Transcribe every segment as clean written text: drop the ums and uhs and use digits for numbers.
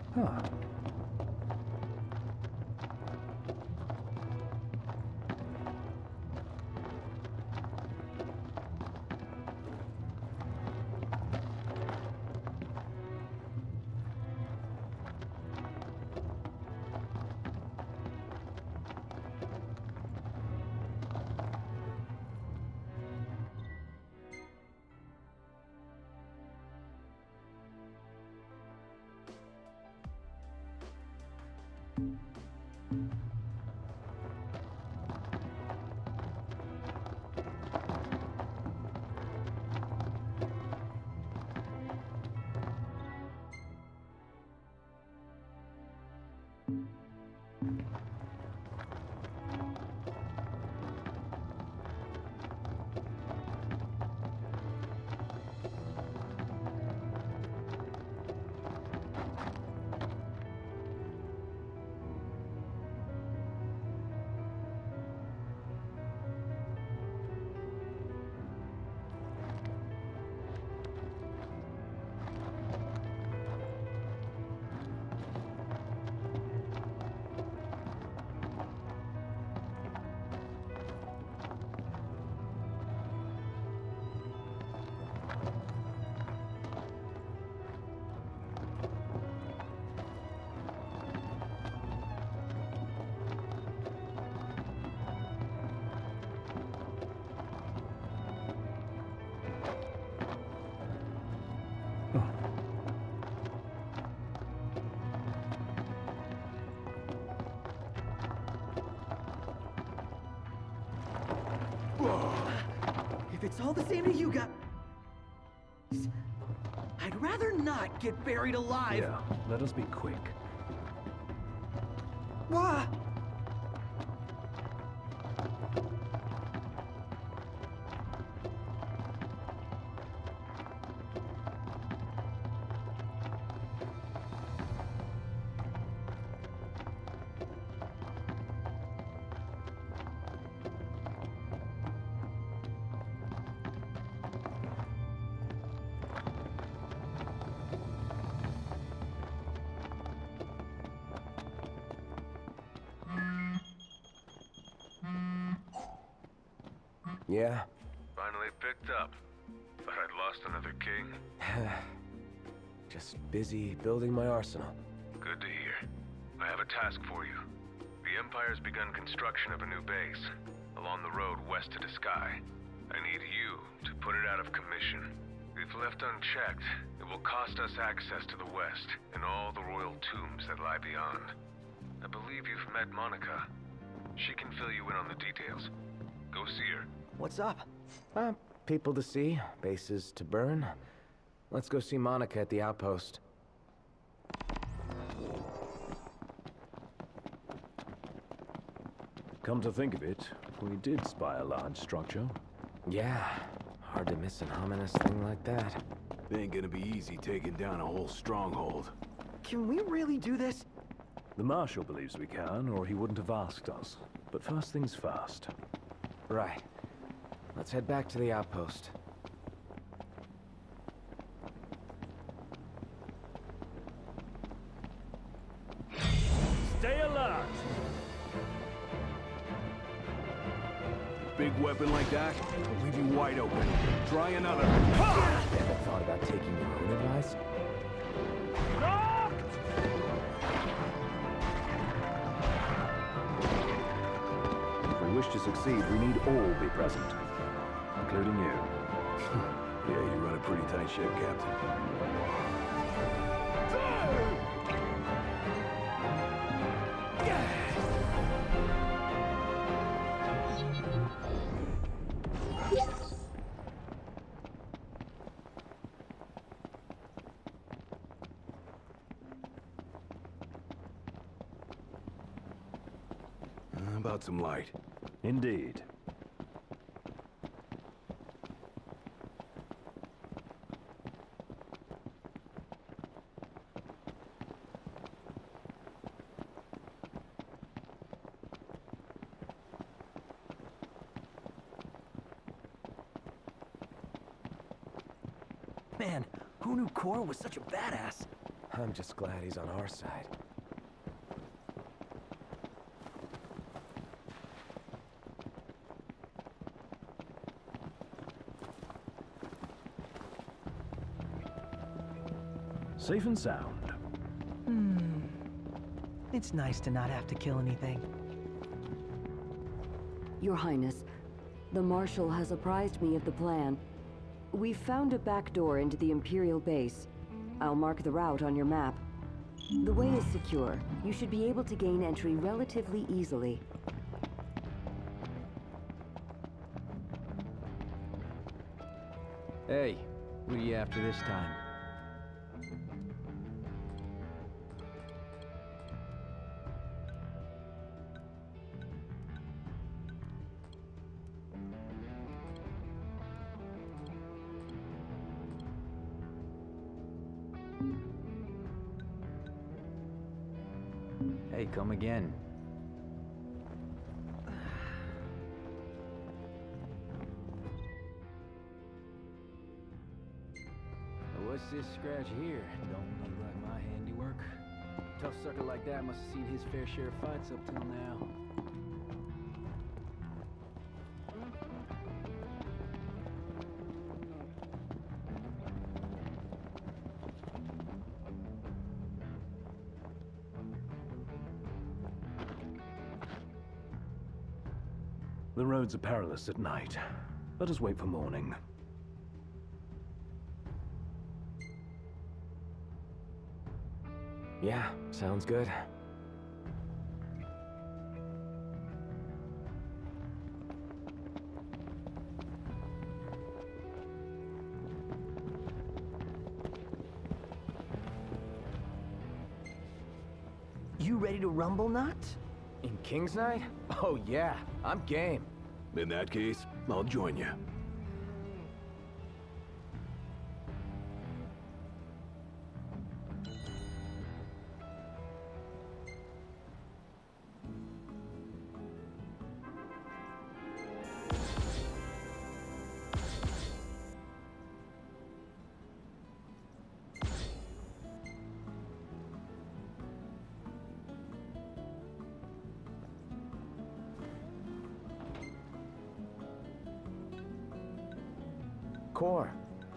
Huh. If it's all the same to you guys, I'd rather not get buried alive. Yeah, let us be quick. Wah! Yeah? Finally picked up. Thought I'd lost another king. Just busy building my arsenal. Good to hear. I have a task for you. The Empire's begun construction of a new base, along the road west to the sky. I need you to put it out of commission. If left unchecked, it will cost us access to the west and all the royal tombs that lie beyond. I believe you've met Monica. She can fill you in on the details. Go see her. What's up? People to see, bases to burn. Let's go see Monica at the outpost. Come to think of it, we did spy a large structure. Yeah, hard to miss an ominous thing like that. It ain't gonna be easy taking down a whole stronghold. Can we really do this? The Marshal believes we can, or he wouldn't have asked us. But first things first. Right. Let's head back to the outpost. Stay alert! Big weapon like that will leave you wide open. Try another. Ever thought about taking your own advice? If we wish to succeed, we need all be present, including you. Yeah, you run a pretty tight ship, Captain. How about some light? Indeed. Man, who knew Cor was such a badass? I'm just glad he's on our side. Safe and sound. It's nice to not have to kill anything. Your Highness, the Marshal has apprised me of the plan. We've found a back door into the Imperial base. I'll mark the route on your map. The way is secure. You should be able to gain entry relatively easily. Hey, what are you after this time? Hey, come again. What's this scratch here? Don't look like my handiwork. Tough sucker like that must have seen his fair share of fights up till now. The roads are perilous at night. Let us wait for morning. Yeah, sounds good. You ready to rumble, Nott? In King's Night? Oh yeah, I'm game. In that case, I'll join you. Core.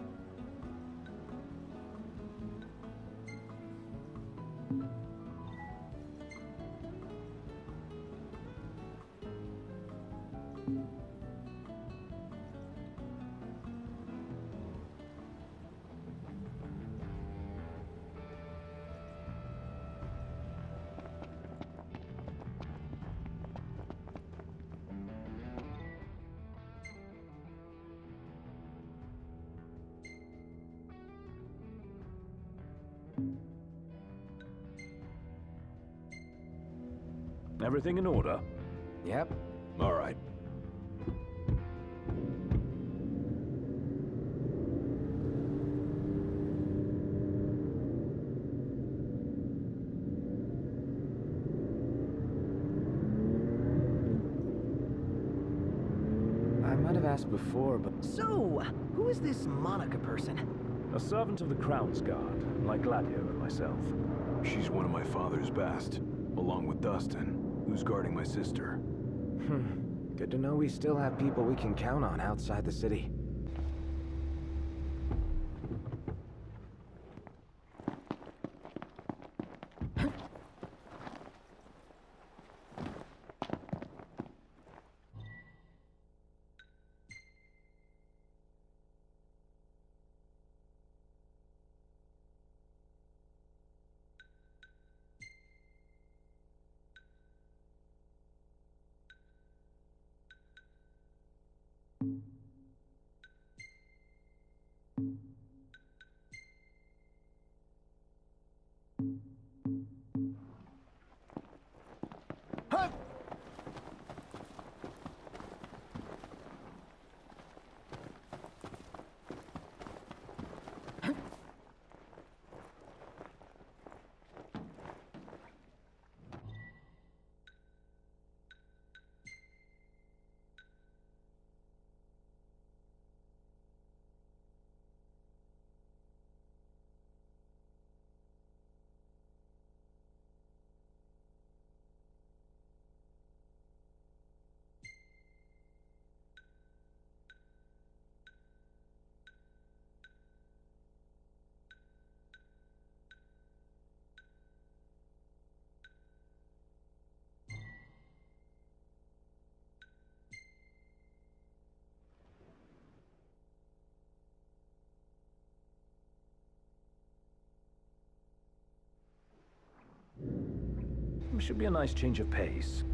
Everything in order? Yep. All right. I might have asked before, but So, who is this Monica person? A servant of the Crown's Guard, like Gladio and myself. She's one of my father's best, along with Dustin, who's guarding my sister. good to know we still have people we can count on outside the city. Should be a nice change of pace.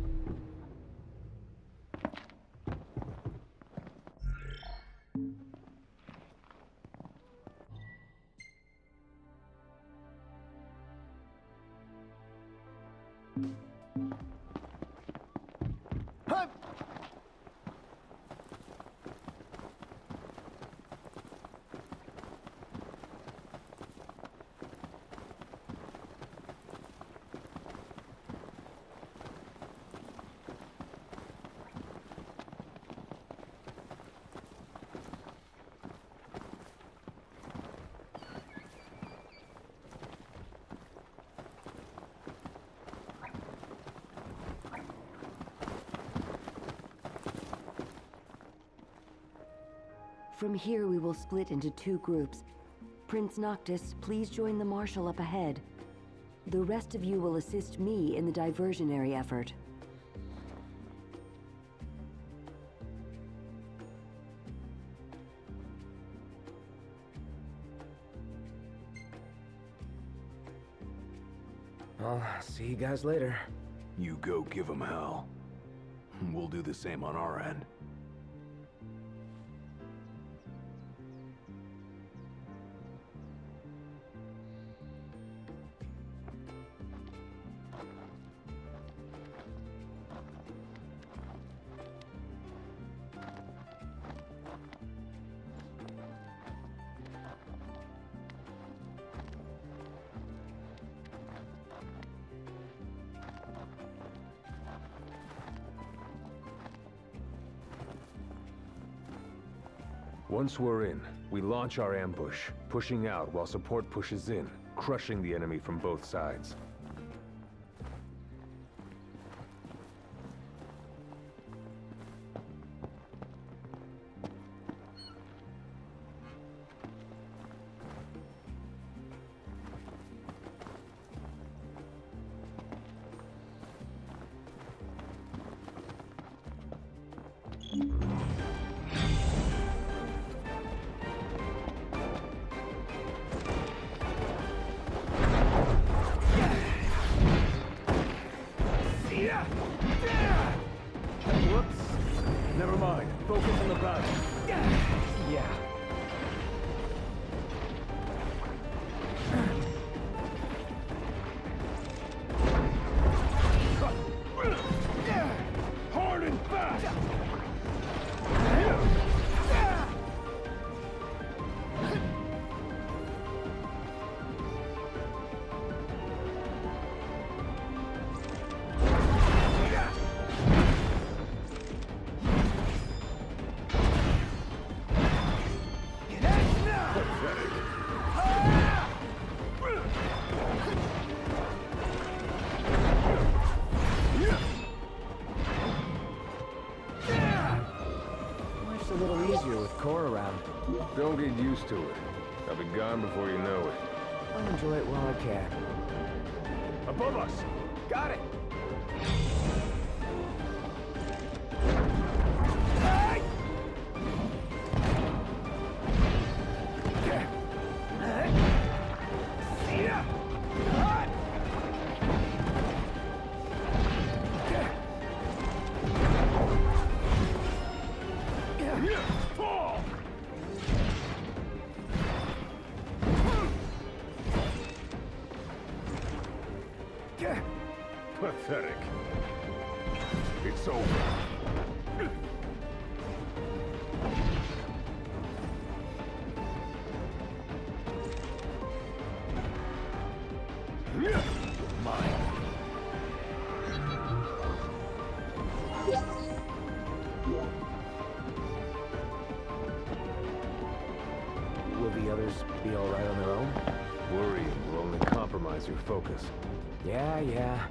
From here, we will split into 2 groups. Prince Noctis, please join the Marshal up ahead. The rest of you will assist me in the diversionary effort. I'll see you guys later. You go give them hell. We'll do the same on our end. Once we're in, we launch our ambush, pushing out while support pushes in, crushing the enemy from both sides. Whoops. Never mind. Focus on the battle. Yeah. Hard and fast! Life's a little easier with Core around. Don't get used to it. I'll be gone before you know it. I'll enjoy it while I can. Above us! Got it! Pathetic. It's over. Mine. Will the others be all right on their own? Worrying will only compromise your focus. Yeah.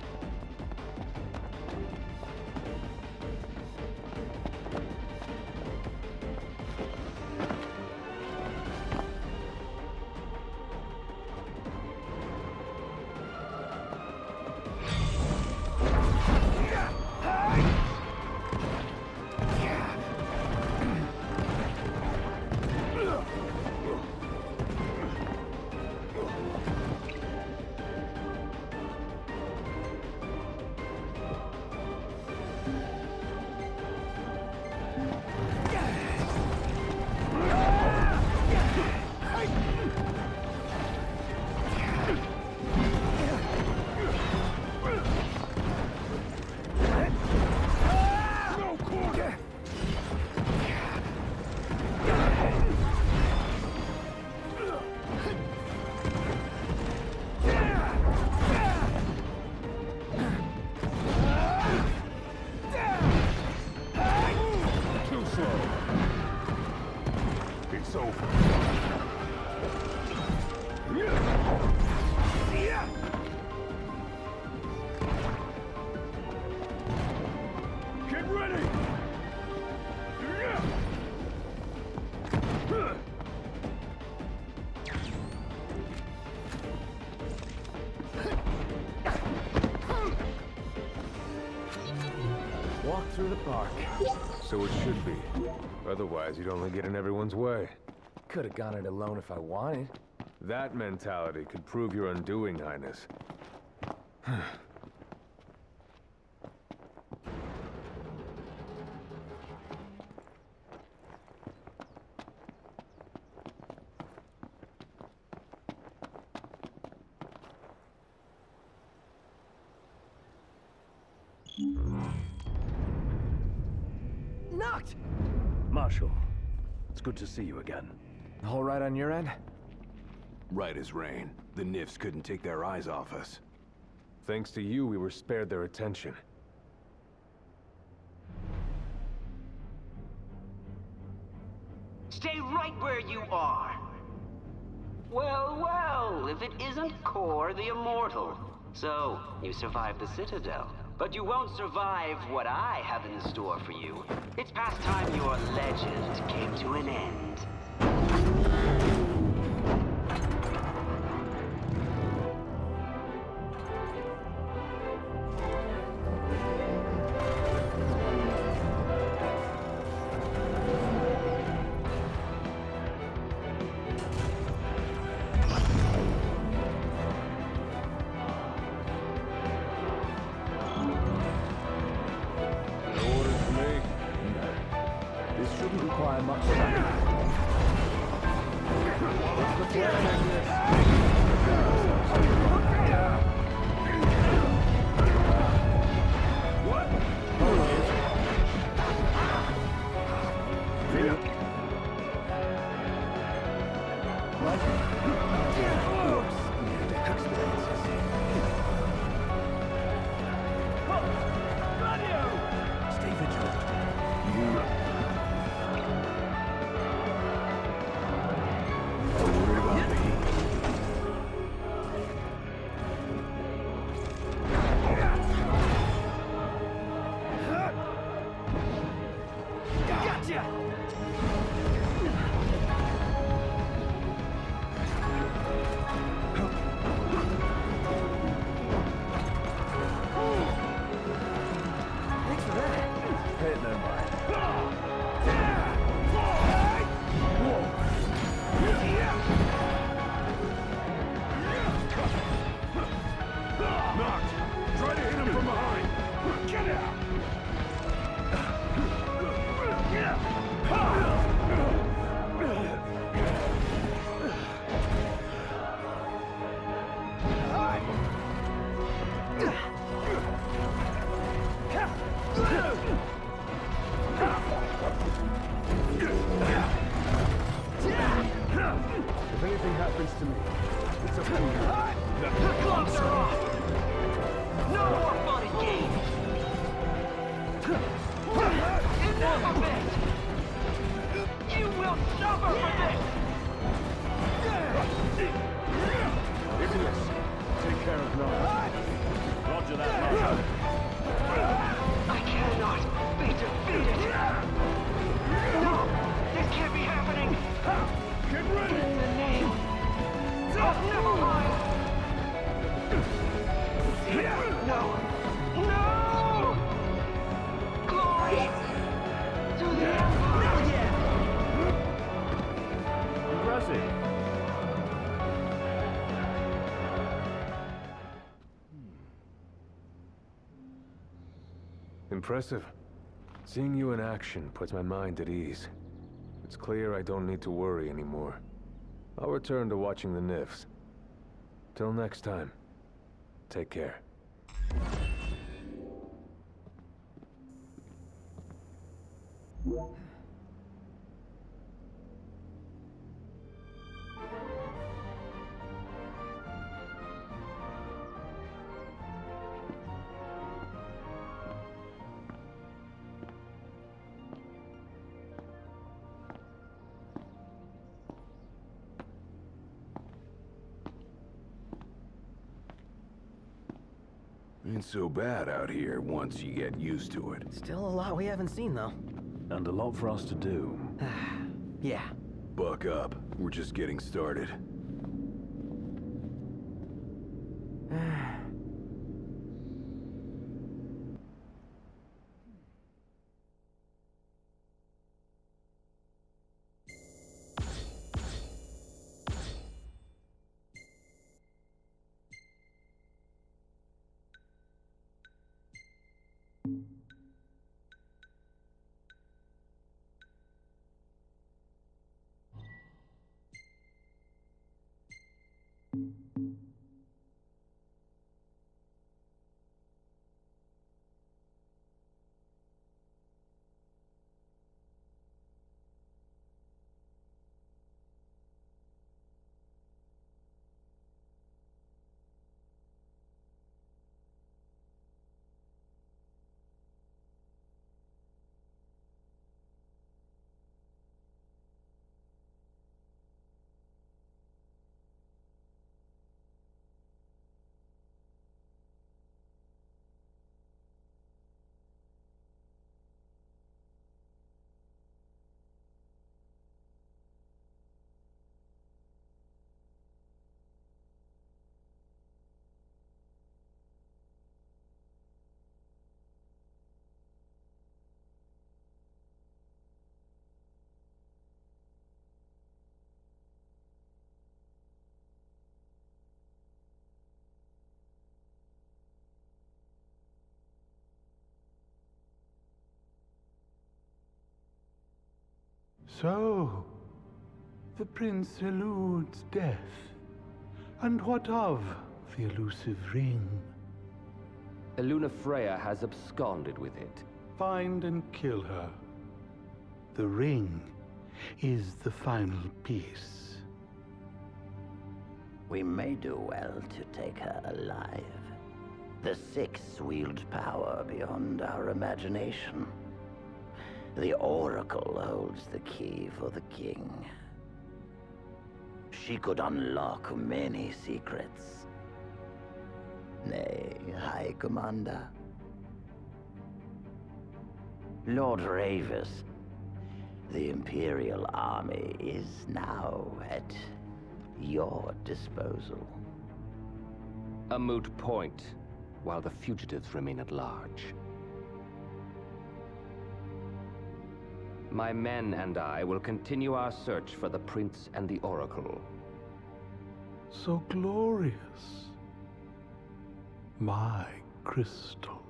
through the park. So it should be. Otherwise, you'd only get in everyone's way. Could have gone it alone if I wanted. That mentality could prove your undoing, Highness. Knocked! Marshal, it's good to see you again. All right on your end? Right as rain. The Nifs couldn't take their eyes off us. Thanks to you, we were spared their attention. Stay right where you are. Well, well, if it isn't Kor the Immortal. So, you survived the Citadel. But you won't survive what I have in store for you. It's past time your legend came to an end. This shouldn't require much time. What's the plan? Stay vigilant. Thanks for that. Pay it no mind. Knocked! Try to hit him from behind! Get out! If anything happens to me, it's up to you. The gloves are off! No more fun and games! Enough of it! You will suffer for this! Ignis, take care of Nara. Roger that, Marshal. I cannot be defeated! No! This can't be happening! Get ready! In the name of Nevermind! No! No! Glory to the Empire! Impressive. Impressive. Seeing you in action puts my mind at ease. It's clear I don't need to worry anymore. I'll return to watching the Nifs. Till next time, take care. Ain't so bad out here once you get used to it. Still a lot we haven't seen, though. And a lot for us to do. Yeah. Buck up. We're just getting started. So, the prince eludes death. And what of the elusive ring? Lunafreya has absconded with it. Find and kill her. The ring is the final piece. We may do well to take her alive. The Six wield power beyond our imagination. The Oracle holds the key for the king. She could unlock many secrets. Nay, High Commander. Lord Ravis, the Imperial Army is now at your disposal. A moot point, while the fugitives remain at large. My men and I will continue our search for the Prince and the Oracle. So glorious. My crystal.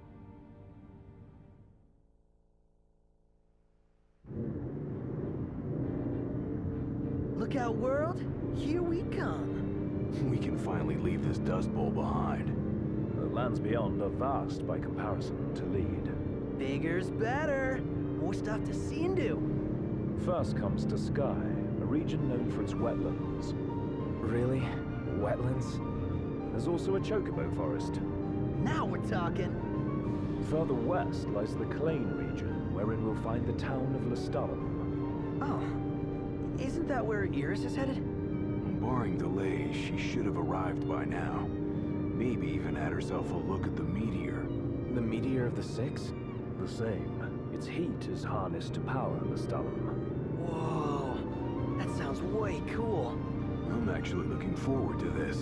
Look out, world! Here we come! We can finally leave this Dust Bowl behind. The lands beyond are vast by comparison to Lead. Bigger's better! More stuff to see and do! First comes to Sky, a region known for its wetlands. Really? Wetlands? There's also a chocobo forest. Now we're talking! Further west lies the Clane region, wherein we'll find the town of Lestalum. Oh, isn't that where Iris is headed? Barring delays, she should have arrived by now. Maybe even had herself a look at the meteor. The meteor of the Six? The same. Its heat is harnessed to power Lestalum. Whoa, that sounds way cool. I'm actually looking forward to this.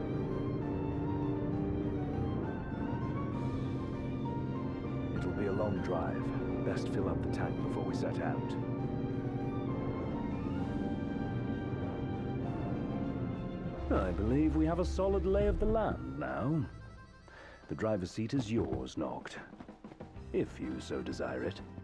It'll be a long drive. Best fill up the tank before we set out. I believe we have a solid lay of the land now. The driver's seat is yours, Noct, if you so desire it.